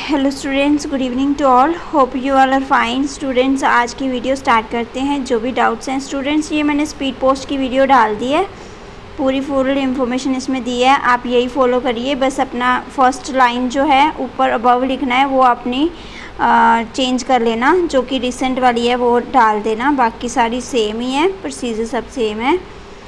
Hello students, good evening to all. Hope you all are fine. Students, आज की video start करते हैं। जो भी डाउट्स हैं स्टूडेंट्स, ये मैंने स्पीड पोस्ट की वीडियो डाल दी है, पूरी फुल इन्फॉर्मेशन इसमें दी है। आप यही फॉलो करिए। बस अपना फर्स्ट लाइन जो है ऊपर अबव लिखना है, वो अपनी चेंज कर लेना, जो कि रिसेंट वाली है वो डाल देना। बाकी सारी सेम ही है, प्रोसीजर सब सेम है।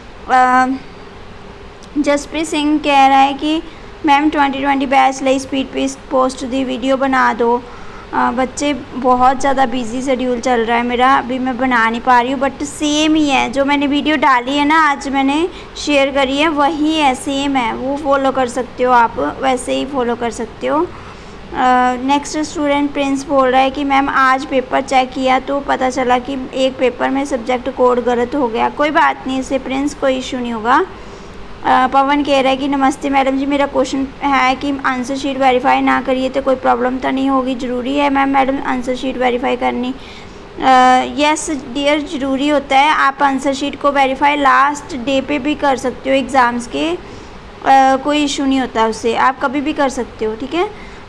जसप्रीत सिंह कह रहा है कि मैम 2020 बैच ਲਈ स्पीड पोस्ट दी वीडियो बना दो। बच्चे बहुत ज़्यादा बिजी शेड्यूल चल रहा है मेरा, अभी मैं बना नहीं पा रही हूँ, बट सेम ही है। जो मैंने वीडियो डाली है ना, आज मैंने शेयर करी है, वही है, सेम है। वो फॉलो कर सकते हो आप, वैसे ही फॉलो कर सकते हो। नेक्स्ट स्टूडेंट प्रिंस बोल रहा है कि मैम आज पेपर चेक किया तो पता चला कि एक पेपर में सब्जेक्ट कोड गलत हो गया। कोई बात नहीं, इससे प्रिंस कोई इशू नहीं होगा। पवन कह रहा है कि नमस्ते मैडम जी, मेरा क्वेश्चन है कि आंसर शीट वेरीफाई ना करिए तो कोई प्रॉब्लम तो नहीं होगी? ज़रूरी है मैडम आंसर शीट वेरीफाई करनी? यस डियर, ज़रूरी होता है। आप आंसर शीट को वेरीफाई लास्ट डे पे भी कर सकते हो एग्ज़ाम्स के, कोई इशू नहीं होता उससे, आप कभी भी कर सकते हो, ठीक है।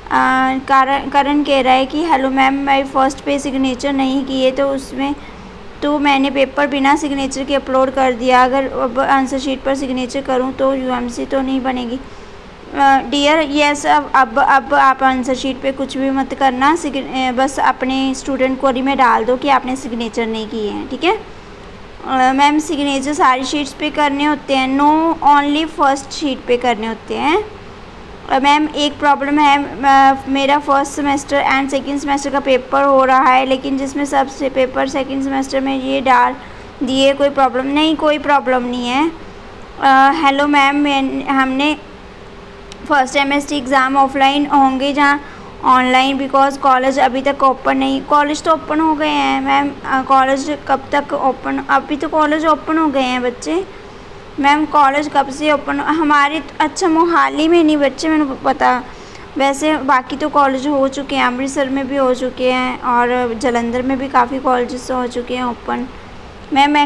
करण कह रहा है कि हेलो मैम, मैं फर्स्ट पे सिग्नेचर नहीं किए तो उसमें तो मैंने पेपर बिना सिग्नेचर के अपलोड कर दिया। अगर अब आंसर शीट पर सिग्नेचर करूं तो यूएमसी तो नहीं बनेगी? डियर यस, अब आप आंसर शीट पे कुछ भी मत करना, बस अपने स्टूडेंट कोड में डाल दो कि आपने सिग्नेचर नहीं किए हैं, ठीक है। मैम सिग्नेचर सारी शीट्स पे करने होते हैं? नो, ओनली फर्स्ट शीट पे करने होते हैं। मैम एक प्रॉब्लम है, मेरा first semester and second semester का पेपर हो रहा है, लेकिन जिसमें सबसे पेपर सेकंड सेमेस्टर में ये डाल दिए, कोई प्रॉब्लम नहीं? कोई प्रॉब्लम नहीं है। हेलो मैम, हमने फर्स्ट सेमेस्टर एग्ज़ाम ऑफलाइन होंगे जहाँ ऑनलाइन, बिकॉज कॉलेज अभी तक ओपन नहीं। कॉलेज तो ओपन हो गए हैं मैम, कॉलेज कब तक ओपन? अभी तो कॉलेज ओपन हो गए हैं बच्चे। मैम कॉलेज कब से ओपन? हमारे अच्छा मोहाली में नहीं बच्चे, मैंने पता, वैसे बाकी तो कॉलेज हो चुके हैं, अमृतसर में भी हो चुके हैं और जलंधर में भी काफ़ी कॉलेज हो चुके हैं ओपन। मैम मैं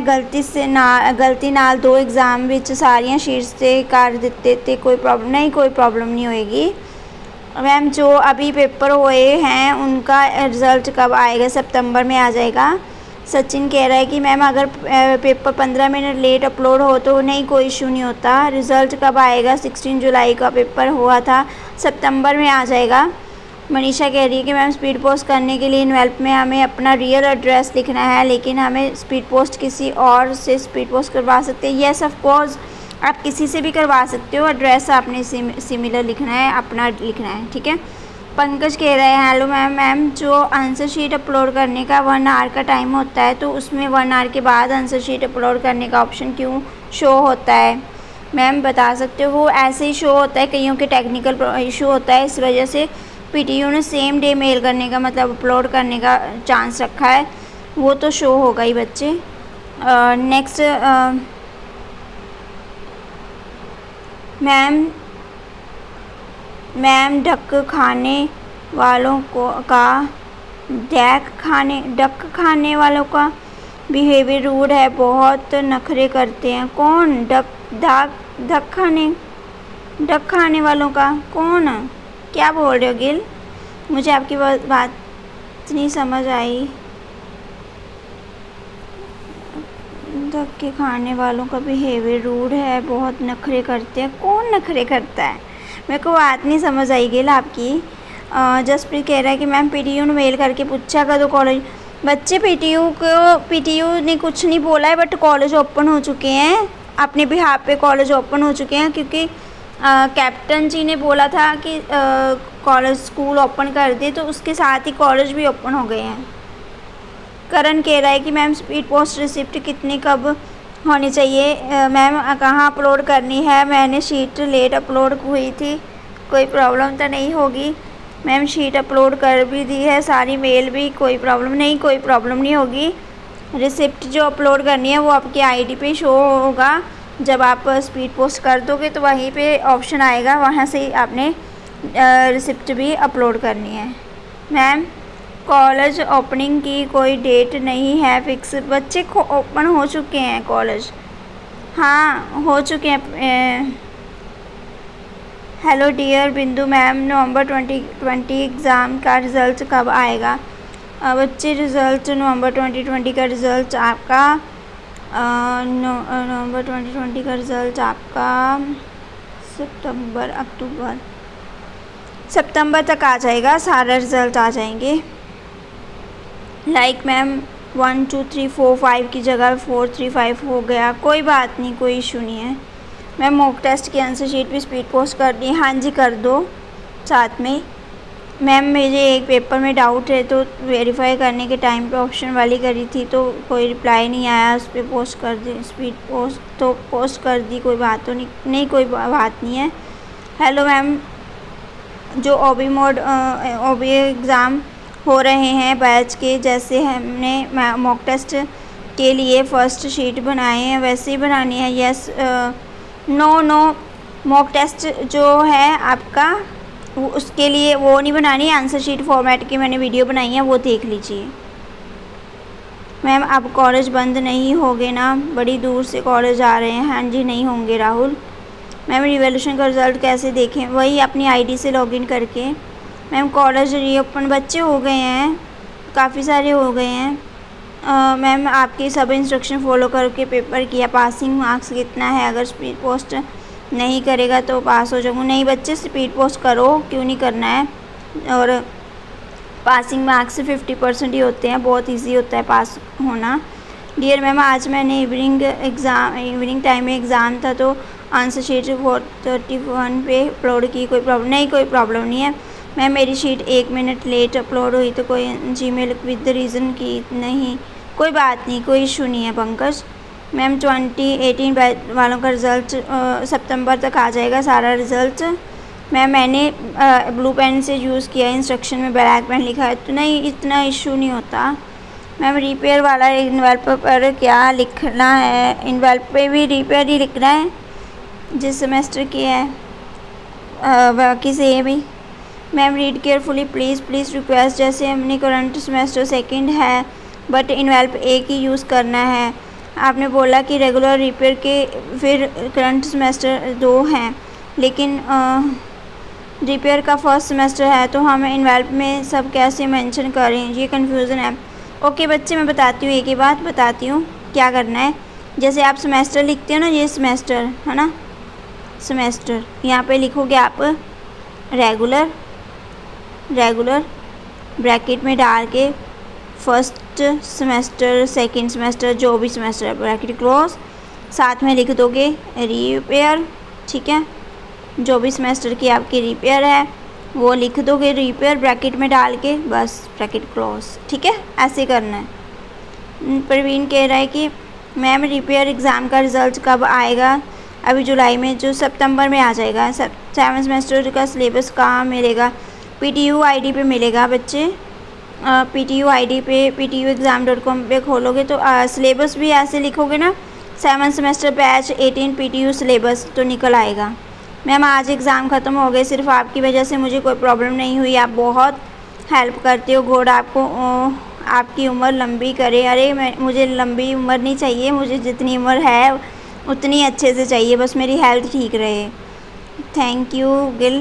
गलती नाल 2 एग्ज़ाम विच सारियां शीट्स ते कर दिते थे, कोई प्रॉब्लम नहीं? कोई प्रॉब्लम नहीं होएगी। मैम जो अभी पेपर हुए हैं उनका रिज़ल्ट कब आएगा? सितंबर में आ जाएगा। सचिन कह रहा है कि मैम अगर पेपर 15 मिनट लेट अपलोड हो तो नहीं, कोई इशू नहीं होता। रिज़ल्ट कब आएगा? 16 जुलाई का पेपर हुआ था, सितंबर में आ जाएगा। मनीषा कह रही है कि मैम स्पीड पोस्ट करने के लिए इन्वेल्प में हमें अपना रियल एड्रेस लिखना है, लेकिन हमें स्पीड पोस्ट किसी और से स्पीड पोस्ट करवा सकते हैं? येस ऑफ कोर्स, आप किसी से भी करवा सकते हो। एड्रेस आपने सिमिलर लिखना है, अपना लिखना है, ठीक है। पंकज कह रहे हैं हेलो मैम, जो आंसर शीट अपलोड करने का 1 आवर का टाइम होता है तो उसमें 1 आवर के बाद आंसर शीट अपलोड करने का ऑप्शन क्यों शो होता है? मैम बता सकते हो? वो ऐसे ही शो होता है, कईयों के टेक्निकल इशू होता है, इस वजह से पीटीयू ने सेम डे मेल करने का मतलब अपलोड करने का चांस रखा है, वो तो शो होगा ही बच्चे। नेक्स्ट मैम डक खाने वालों का बिहेवियर रूड है, बहुत नखरे करते हैं। कौन? डक खाने वालों का कौन? क्या बोल रहे हो गिल? मुझे आपकी बात नहीं समझ आई। धक्के खाने वालों का बिहेवियर रूड है, बहुत नखरे करते हैं। कौन नखरे करता है? मेरे को बात नहीं समझ आई गिल आपकी। जसप्रीत कह रहा है कि मैम पीटीयू ने मेल करके पूछा कदों कॉलेज? बच्चे पीटीयू ने कुछ नहीं बोला है, बट कॉलेज ओपन हो चुके हैं, अपने बिहाफ पे कॉलेज ओपन हो चुके हैं, क्योंकि कैप्टन जी ने बोला था कि कॉलेज स्कूल ओपन कर दे, तो उसके साथ ही कॉलेज भी ओपन हो गए हैं। करण कह रहा है कि मैम स्पीड पोस्ट रिसिप्ट कितनी कब होनी चाहिए? मैम कहाँ अपलोड करनी है? मैंने शीट लेट अपलोड हुई थी, कोई प्रॉब्लम तो नहीं होगी? मैम शीट अपलोड कर भी दी है, सारी मेल भी, कोई प्रॉब्लम नहीं? कोई प्रॉब्लम नहीं होगी। रिसिप्ट जो अपलोड करनी है वो आपकी आईडी पे शो होगा, जब आप स्पीड पोस्ट कर दोगे तो वहीं पे ऑप्शन आएगा, वहाँ से आपने रिसिप्ट भी अपलोड करनी है। मैम कॉलेज ओपनिंग की कोई डेट नहीं है फिक्स? बच्चे ओपन हो चुके हैं कॉलेज, हाँ हो चुके हैं। हेलो डियर बिंदु मैम, नवंबर 2020 एग्ज़ाम का रिज़ल्ट कब आएगा? बच्चे नवंबर 2020 का रिज़ल्ट आपका नवंबर 2020 का रिज़ल्ट आपका सितंबर तक आ जाएगा। सारा रिज़ल्ट आ जाएंगे। लाइक मैम 1 2 3 4 5 की जगह 4 3 5 हो गया, कोई बात नहीं, कोई इशू नहीं है। मैम मॉक टेस्ट की आंसर शीट भी स्पीड पोस्ट कर दी? हाँ जी कर दो साथ में। मैम मुझे एक पेपर में डाउट है तो वेरीफाई करने के टाइम पे ऑप्शन वाली करी थी तो कोई रिप्लाई नहीं आया, उस पर पोस्ट कर दी, स्पीड पोस्ट तो पोस्ट कर दी, कोई बात तो नहीं कोई बात नहीं है। हेलो मैम, जो ओबी एग्ज़ाम हो रहे हैं बैच के, जैसे हमने मॉक टेस्ट के लिए फ़र्स्ट शीट बनाए हैं वैसे ही बनानी है? यस नो मॉक टेस्ट जो है आपका उसके लिए वो नहीं बनानी, आंसर शीट फॉर्मेट की मैंने वीडियो बनाई है, वो देख लीजिए। मैम अब कॉलेज बंद नहीं होंगे ना? बड़ी दूर से कॉलेज आ रहे हैं। हाँ जी नहीं होंगे राहुल। मैम रिवोल्यूशन का रिज़ल्ट कैसे देखें? वही अपनी आईडी से लॉगिन करके। मैम कॉलेज रीओपन बच्चे हो गए हैं, काफ़ी सारे हो गए हैं। मैम आपके सब इंस्ट्रक्शन फॉलो करके पेपर किया, पासिंग मार्क्स कितना है? अगर स्पीड पोस्ट नहीं करेगा तो पास हो जाऊँगा। नहीं बच्चे स्पीड पोस्ट करो, क्यों नहीं करना है। और पासिंग मार्क्स 50% ही होते हैं, बहुत इजी होता है पास होना। डियर मैम आज मैंने इवनिंग टाइम में एग्ज़ाम था तो आंसर शीट 431 पे अपलोड की, कोई प्रॉब्लम नहीं? कोई प्रॉब्लम नहीं है। मैम मेरी शीट 1 मिनट लेट अपलोड हुई तो कोई जीमेल विद रीज़न की नहीं? कोई बात नहीं, कोई इशू नहीं है पंकज। मैम 2018 बैच वालों का रिज़ल्ट सितंबर तक आ जाएगा सारा रिज़ल्ट। मैम मैंने ब्लू पेन से यूज़ किया, इंस्ट्रक्शन में ब्लैक पेन लिखा है तो नहीं, इतना इशू नहीं होता। मैम रिपेयर वाला इन्वेल्प पर क्या लिखना है? इन्वेल्प पे भी रिपेयर ही लिखना है जिस सेमेस्टर की है, बाकी से ये भी। Ma'am read carefully please request, जैसे हमने करंट सेमेस्टर सेकंड है बट इन्वेल्प एक ही यूज़ करना है। आपने बोला कि रेगुलर रिपेयर के फिर करंट सेमेस्टर 2 हैं, लेकिन रिपेयर का फर्स्ट सेमेस्टर है तो हम इन्वेल्प में सब कैसे मेंशन करें? ये कन्फ्यूज़न है। ओके बच्चे मैं बताती हूँ, एक ही बात बताती हूँ क्या करना है। जैसे आप सेमेस्टर लिखते हो ना, ये सेमेस्टर है ना, सेमेस्टर यहाँ पे लिखोगे आप रेगुलर ब्रैकेट में डाल के फर्स्ट सेमेस्टर सेकंड सेमेस्टर जो भी सेमेस्टर है ब्रैकेट क्लोज, साथ में लिख दोगे रिपेयर, ठीक है। जो भी सेमेस्टर की आपकी रिपेयर है वो लिख दोगे रिपेयर ब्रैकेट में डाल के, बस ब्रैकेट क्लोज, ठीक है। ऐसे करना है। प्रवीण कह रहा है कि मैम रिपेयर एग्ज़ाम का रिज़ल्ट कब आएगा? अभी जुलाई में, जो सितंबर में आ जाएगा। 7 सेमेस्टर का सिलेबस कहाँ मिलेगा? PTU ID पे मिलेगा बच्चे। PTU ID पे PTUexam.com पे खोलोगे तो सिलेबस भी ऐसे लिखोगे ना, 7 सेमेस्टर बैच 18 PTU सिलेबस तो निकल आएगा। मैम आज एग्ज़ाम ख़त्म हो गए, सिर्फ आपकी वजह से मुझे कोई प्रॉब्लम नहीं हुई, आप बहुत हेल्प करते हो। गॉड आपको आपकी उम्र लंबी करे। अरे मुझे लंबी उम्र नहीं चाहिए, मुझे जितनी उम्र है उतनी अच्छे से चाहिए, बस मेरी हेल्थ ठीक रहे। Thank you Gill.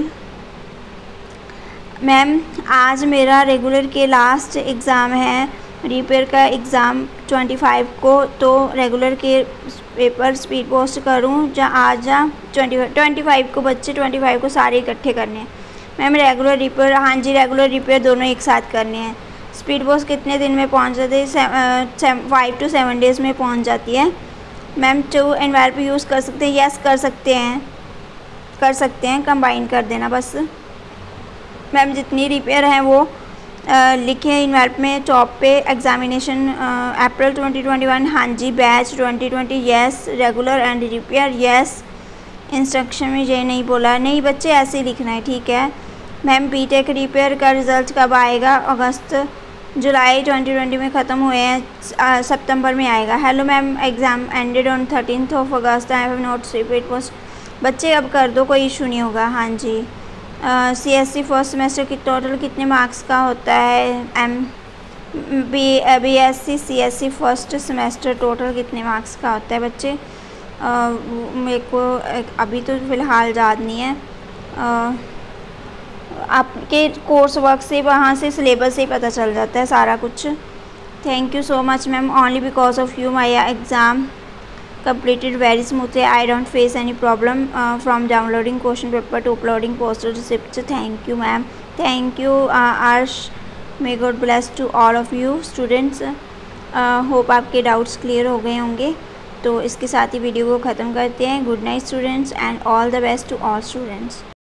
मैम आज मेरा रेगुलर के लास्ट एग्ज़ाम है, रिपेयर का एग्ज़ाम 25 को, तो रेगुलर के पेपर स्पीड पोस्ट करूँ या आज 25 को? बच्चे 25 को सारे इकट्ठे करने हैं। मैम रेगुलर रिपेयर, हाँ जी रेगुलर रिपेयर दोनों एक साथ करने हैं। स्पीड पोस्ट कितने दिन में पहुँच जाती है? 5 to 7 डेज़ में पहुँच जाती है। मैम 2 एनवेल्प यूज़ कर सकते हैं? यस कर सकते हैं, कंबाइन कर देना बस। मैम जितनी रिपेयर हैं वो लिखे इन्वेल्प में टॉप पे। एग्जामिनेशन अप्रैल 2021, हाँ जी। Batch 2020, yes. Regular and reappear, yes. Instruction में ये नहीं बोला, नहीं बच्चे ऐसे ही लिखना है, ठीक है। मैम बीटेक रिपेयर का रिज़ल्ट कब आएगा? जुलाई 2020 में ख़त्म हुए हैं, सितंबर में आएगा। Hello ma'am, exam ended on 13 August, I have not repeat post. बच्चे अब कर दो, कोई इशू नहीं होगा। हाँ जी। CSC फर्स्ट सेमेस्टर की टोटल कितने मार्क्स का होता है? BSc CSC first semester total कितने मार्क्स का होता है बच्चे? मेरे को अभी तो फ़िलहाल याद नहीं है, आपके कोर्स वर्क से, वहाँ से सिलेबस से पता चल जाता है सारा कुछ। Thank you so much ma'am, only because of you my exam completed very smoothly. I don't face any problem from downloading question paper to uploading poster receipts. Thank you ma'am. Thank you Arsh. May God bless to all of you students. Hope आपके doubts clear हो गए होंगे। तो इसके साथ ही video को ख़त्म करते हैं। Good night students and all the best to all students.